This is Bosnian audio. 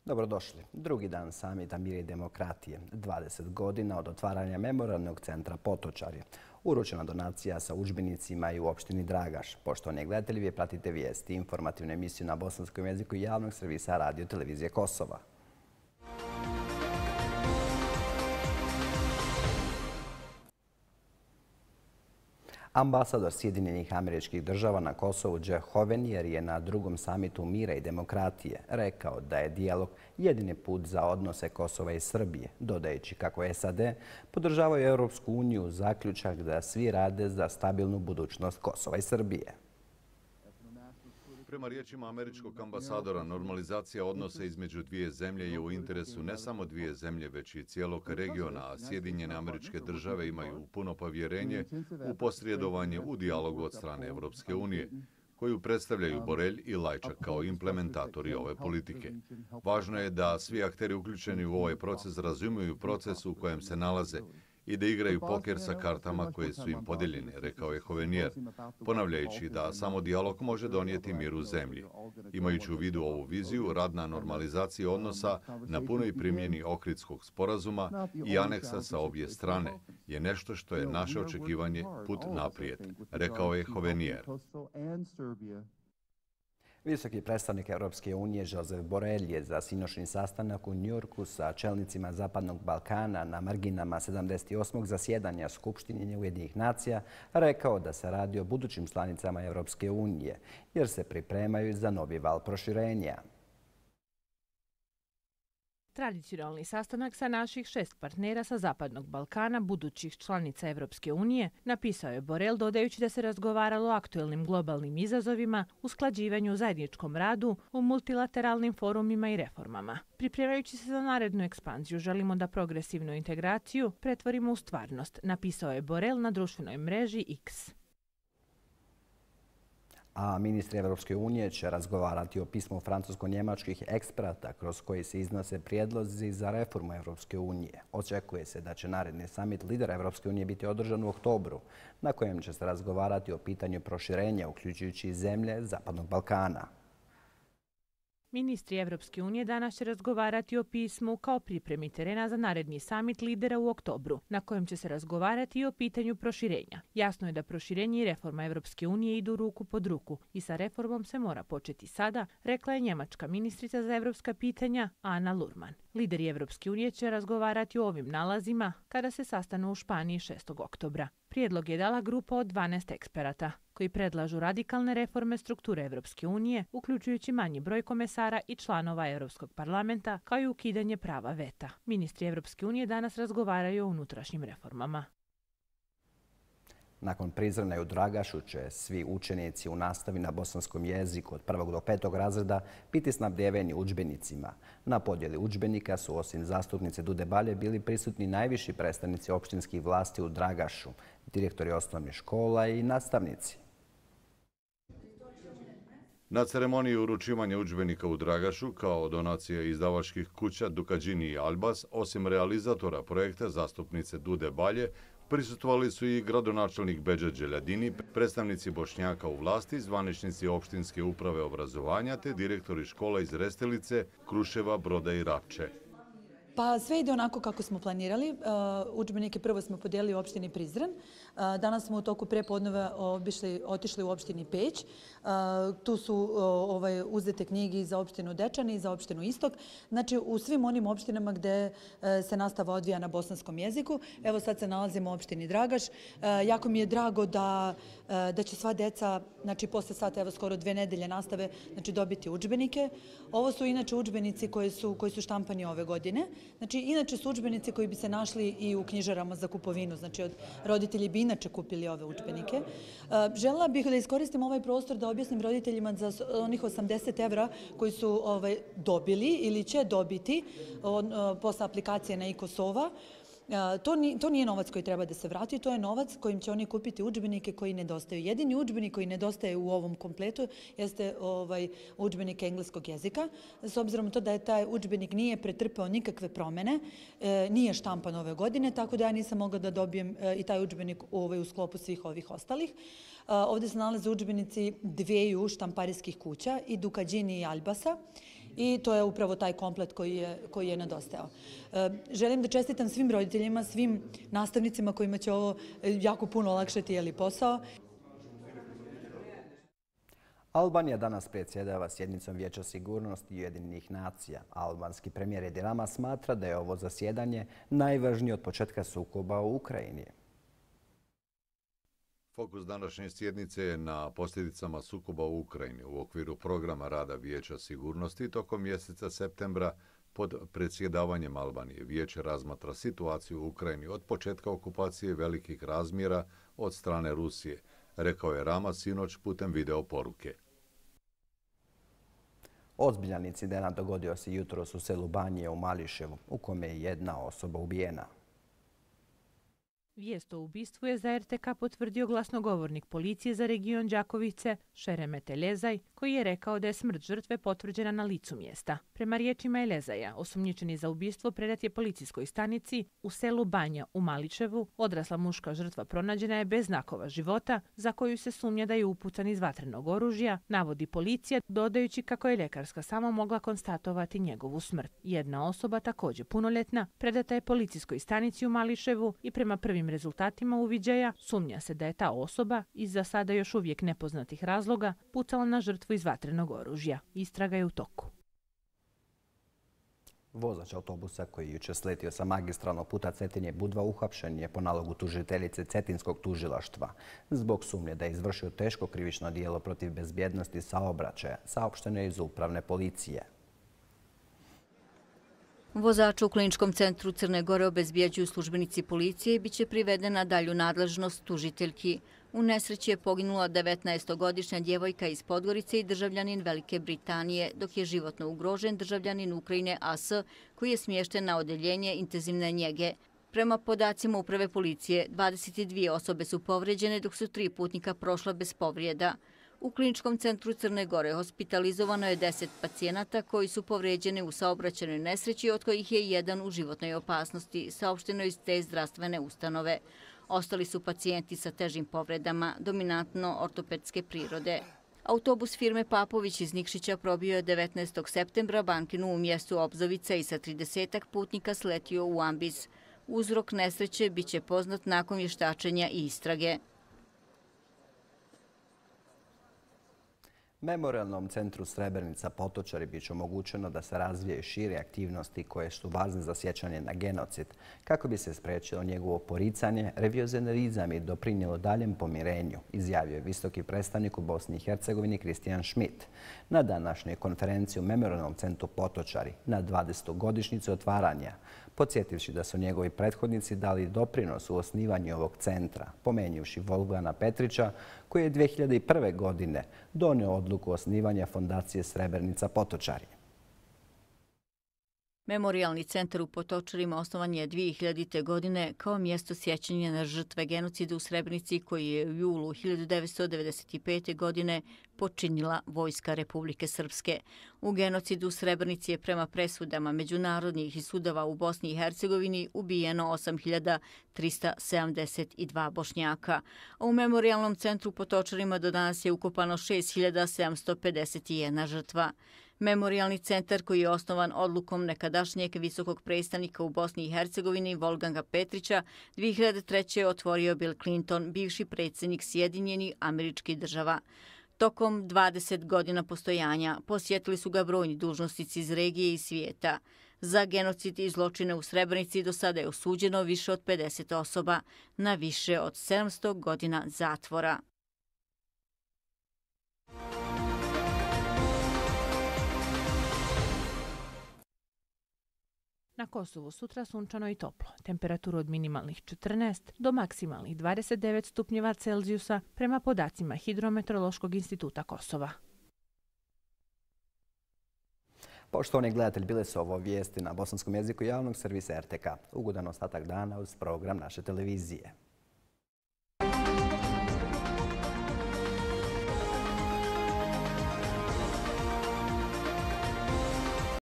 Dobrodošli. Drugi dan samita Mira i demokratije. 20 godina od otvaranja Memorijalnog centra Potočarje. Uručena donacija sa udžbenicima i u opštini Dragaš. Poštovani gledatelji, vi pratite vijesti i informativnu emisiju na bosanskom jeziku i javnog servisa Radio Televizije Kosova. Ambasador Sjedinjenih Američkih Država na Kosovu Jeff Hovenier je na drugom samitu Mira i demokratije rekao da je dijalog jedini put za odnose Kosova i Srbije, dodajući kako SAD podržavaju Europsku uniju zaključak da svi rade za stabilnu budućnost Kosova i Srbije. Prema riječima američkog ambasadora, normalizacija odnosa između dvije zemlje je u interesu ne samo dvije zemlje, već i cijelog regiona, a Sjedinjene Američke Države imaju puno povjerenje u posredovanje u dijalogu od strane Europske unije, koju predstavljaju Borelj i Lajčak kao implementatori ove politike. Važno je da svi akteri uključeni u ovaj proces razumiju proces u kojem se nalaze i da igraju poker sa kartama koje su im podijeljene, rekao je Hovenier, ponavljajući da samo dijalog može donijeti mir u zemlji. Imajući u vidu ovu viziju, rad na normalizaciji odnosa na punoj primjeni Ohridskog sporazuma i aneksa sa obje strane je nešto što je naše očekivanje put naprijed, rekao je Hovenier. Visoki predstavnik Europske unije Josep Borrell je za sinoćni sastanak u Njujorku sa čelnicima Zapadnog Balkana na marginama 78. zasjedanja Skupštine Ujedinjenih nacija rekao da se radi o budućim članicama Europske unije jer se pripremaju za novi val proširenja. Tradicionalni sastanak sa naših 6 partnera sa Zapadnog Balkana, budućih članica Evropske unije, napisao je Borrell dodajući da se razgovaralo o aktuelnim globalnim izazovima, usklađivanju, zajedničkom radu, u multilateralnim forumima i reformama. Pripremajući se za narednu ekspanziju, želimo da progresivnu integraciju pretvorimo u stvarnost, napisao je Borrell na društvenoj mreži X. A ministri Evropske unije će razgovarati o pismu francusko-njemačkih eksperata kroz koji se iznose prijedlozi za reformu Evropske unije. Očekuje se da će naredni samit lidera Evropske unije biti održan u oktobru, na kojem će se razgovarati o pitanju proširenja, uključujući i zemlje Zapadnog Balkana. Ministri Evropske unije danas će razgovarati o pismu kao pripremi terena za naredni samit lidera u oktobru, na kojem će se razgovarati i o pitanju proširenja. Jasno je da proširenje i reforma Evropske unije idu ruku pod ruku i sa reformom se mora početi sada, rekla je njemačka ministrica za evropska pitanja Ana Lurman. Lideri Evropske unije će razgovarati o ovim nalazima kada se sastanu u Španiji 6. oktobra. Prijedlog je dala grupa od 12 eksperata koji predlažu radikalne reforme strukture Evropske unije, uključujući manji broj komesara i članova Europskog parlamenta, kao i ukidanje prava veta. Ministri Evropske unije danas razgovaraju o unutrašnjim reformama. Nakon Prizrena u Dragašu će svi učenici u nastavi na bosanskom jeziku od 1. do 5. razreda biti snabdjeveni udžbenicima. Na podjeli udžbenika su osim zastupnice Dude Balje bili prisutni najviši predstavnici opštinskih vlasti u Dragašu, direktori osnovnih škola i nastavnici. Na ceremoniji uručivanja udžbenika u Dragašu kao donacija izdavačkih kuća Dukađini i Albas, osim realizatora projekta zastupnice Dude Balje, prisustvovali su i gradonačelnik Bedžet Đeljadini, predstavnici Bošnjaka u vlasti, zvaničnici opštinske uprave obrazovanja te direktori škola iz Restelice, Kruševa, Broda i Rapče. Pa sve ide onako kako smo planirali. Udžbenike prvo smo podijelili u opštini Prizren. Danas smo u toku prepodneva otišli u opštini Peć. Tu su uzete knjige za opštinu Dečani i za opštinu Istok. Znači u svim onim opštinama gde se nastava odvija na bosanskom jeziku. Evo sad se nalazimo u opštini Dragaš. Jako mi je drago da će sva deca, znači posle sata, evo skoro 2 nedelje nastave, znači dobiti udžbenike. Ovo su inače udžbenici koji su štampani ove godine. Znači, inače su udžbenici koji bi se našli i u knjižarama za kupovinu. Znači, roditelji bi inače kupili ove udžbenike. Želela bih da iskoristim ovaj prostor da objasnim roditeljima za onih 80 evra koji su dobili ili će dobiti posle aplikacije na e-Kosova. To nije novac koji treba da se vrati, to je novac kojim će oni kupiti udžbenike koji nedostaju. Jedini udžbenik koji nedostaje u ovom kompletu jeste udžbenik engleskog jezika. S obzirom na to da je taj udžbenik nije pretrpeo nikakve promene, nije štampan ove godine, tako da ja nisam mogla da dobijem i taj udžbenik u sklopu svih ovih ostalih. Ovdje se nalaze udžbenici dviju štamparijskih kuća, i Dukađini i Albasa. i to je upravo taj komplet koji je nedostajao. Želim da čestitam svim roditeljima, svim nastavnicima kojima će ovo jako puno olakšati posao. Albanija danas predsjedava sjednicom Vijeća sigurnosti Ujedinjenih nacija. Albanski premijer Edi Rama smatra da je ovo zasjedanje najvažnije od početka sukoba u Ukrajini. Fokus današnje sjednice je na posljedicama sukoba u Ukrajini u okviru programa rada Vijeća sigurnosti tokom mjeseca septembra pod predsjedavanjem Albanije. Vijeće razmatra situaciju u Ukrajini od početka okupacije velikih razmjera od strane Rusije, rekao je Rama sinoć putem video poruke. Ozbiljan incident dogodio se jutros u selu Banije u Mališevu, u kome je jedna osoba ubijena. Vijest o ubistvu je za RTK potvrdio glasnogovornik policije za region Đakovice, Šeremet Elezaj, koji je rekao da je smrt žrtve potvrđena na licu mjesta. Prema riječima Elezaja, osumnjičeni za ubistvo predat je policijskoj stanici u selu Banja u Mališevu. Odrasla muška žrtva pronađena je bez znakova života, za koju se sumnja da je upucan iz vatrenog oružja, navodi policija, dodajući kako je ljekarska samo mogla konstatovati njegovu smrt. Jedna osoba, također punoljetna, predata je policijskoj stanici u Mališevu i prema prvim rezultatima uviđaja sumnja se da je ta osoba iz za sada još uvijek nepoznatih razloga pucala na žrtvu iz vatrenog oružja. Istraga je u toku. Vozač autobusa koji je jučer sletio sa magistralnog puta Cetinje-Budva uhapšen je po nalogu tužiteljice Cetinskog tužilaštva zbog sumnje da je izvršio teško krivično djelo protiv bezbjednosti saobraćaja, saopšteno je iz upravne policije. Vozača u Kliničkom centru Crne Gore obezbijeđuju službenici policije i bit će priveden na dalju nadležnost tužiteljki. U nesreći je poginula 19-godišnja djevojka iz Podgorice i državljanin Velike Britanije, dok je životno ugrožen državljanin Ukrajine AS, koji je smješten na odeljenje intenzivne njege. Prema podacima uprave policije, 22 osobe su povrijeđene, dok su 3 putnika prošla bez povrijeda. U Kliničkom centru Crne Gore hospitalizovano je 10 pacijenata koji su povrijeđeni u saobraćajnoj nesreći, od kojih je jedan u životnoj opasnosti, saopšteno iz te zdravstvene ustanove. Ostali su pacijenti sa težim povredama, dominantno ortopedske prirode. Autobus firme Papović iz Nikšića probio je 19. septembra bankinu u mjestu Obzovica i sa 30 putnika sletio u Ambis. Uzrok nesreće biće poznat nakon vještačenja i istrage. Memorialnom centru Srebrenica Potočari bit će omogućeno da se razvije i šire aktivnosti koje su važne za sjećanje na genocid, kako bi se spriječilo njegovo poricanje, revizionerizam i doprinijelo daljem pomirenju, izjavio je visoki predstavnik u Bosni i Hercegovini Kristijan Schmidt na današnjoj konferenciji u Memorialnom centru Potočari na 20. godišnjicu otvaranja, podsjetivši da su njegovi prethodnici dali doprinos u osnivanju ovog centra, pomenjivši Wolfganga Petrića, koji je 2001. godine donio odluku osnivanja fondacije Srebrenica Potočari. Memorialni centar u Potočarima osnovan je 2000. godine kao mjesto sjećanja na žrtve genocida u Srebrenici koji je u julu 1995. godine počinila Vojska Republike Srpske. U genocidu u Srebrenici je prema presudama međunarodnih i sudova u Bosni i Hercegovini ubijeno 8372 Bošnjaka. A u Memorialnom centru u Potočarima do danas je ukopano 6751 žrtva. Memorialni centar koji je osnovan odlukom nekadašnjeg visokog predstavnika u Bosni i Hercegovini Wolfganga Petrića 2003. je otvorio Bill Clinton, bivši predsjednik Sjedinjenih Američkih Država. Tokom 20 godina postojanja posjetili su ga brojni dužnosnici iz regije i svijeta. Za genocid i zločine u Srebrenici do sada je osuđeno više od 50 osoba na više od 700 godina zatvora. Na Kosovu sutra sunčano i toplo. Temperaturu od minimalnih 14 do maksimalnih 29 stupnjeva Celzijusa prema podacima Hidrometeorološkog instituta Kosova. Poštovani gledatelji, bile su ovo vijesti na bosanskom jeziku javnog servisa RTK. Ugodan ostatak dana uz program naše televizije.